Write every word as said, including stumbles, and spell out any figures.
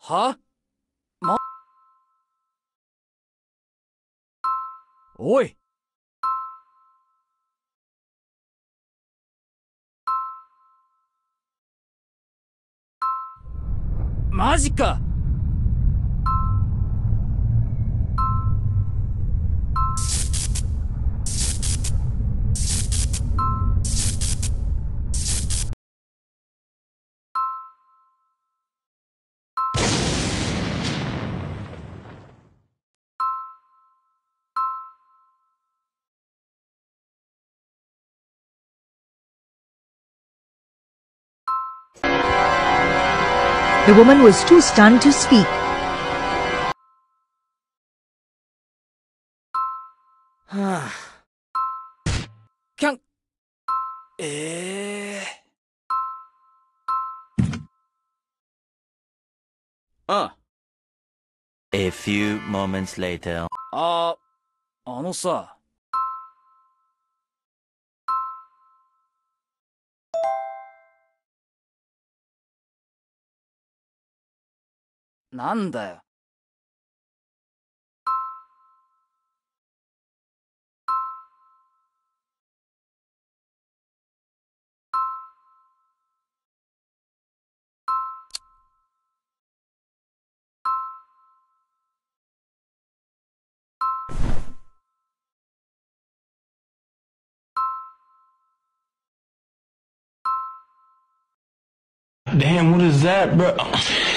はま、おい。マジか。 The woman was too stunned to speak. はあ。キャン。ええー。あ A few moments later. あ、あのさ。なんだよ。 Damn, what is that, bro?